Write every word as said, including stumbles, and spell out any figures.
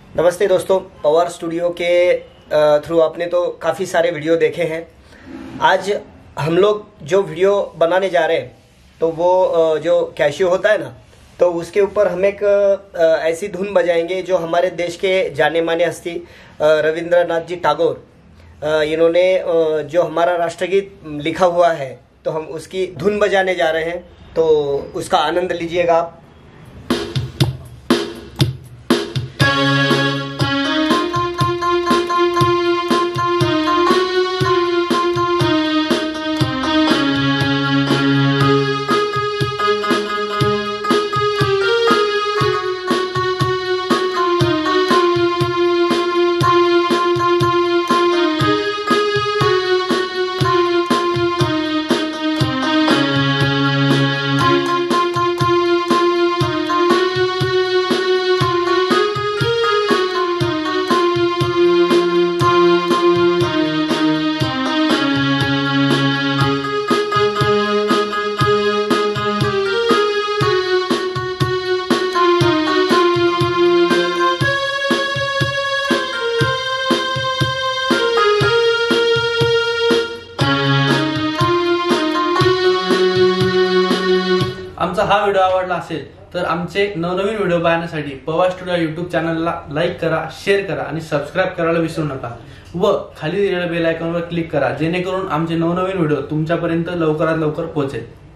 नमस्ते दोस्तों, पवार स्टूडियो के थ्रू आपने तो काफ़ी सारे वीडियो देखे हैं। आज हम लोग जो वीडियो बनाने जा रहे हैं तो वो जो कैशियो होता है ना, तो उसके ऊपर हम एक ऐसी धुन बजाएंगे जो हमारे देश के जाने माने हस्ती रविंद्रनाथ जी टैगोर, इन्होंने जो हमारा राष्ट्रगीत लिखा हुआ है, तो हम उसकी धुन बजाने जा रहे हैं। तो उसका आनंद लीजिएगा आप। आमचा हा व्हिडिओ आवडला असेल तर आमचे नवनवीन व्हिडिओ पाहण्यासाठी पवार स्टुडिओ युट्यूब चॅनलला लाईक करा, शेअर करा आणि सबस्क्राइब करायला विसरू नका व खाली दिलेल्या बेल आयकॉनवर क्लिक करा, जेणेकरून आमचे नवनवीन व्हिडिओ तुमच्यापर्यंत लवकरात लवकर पोहोचेल।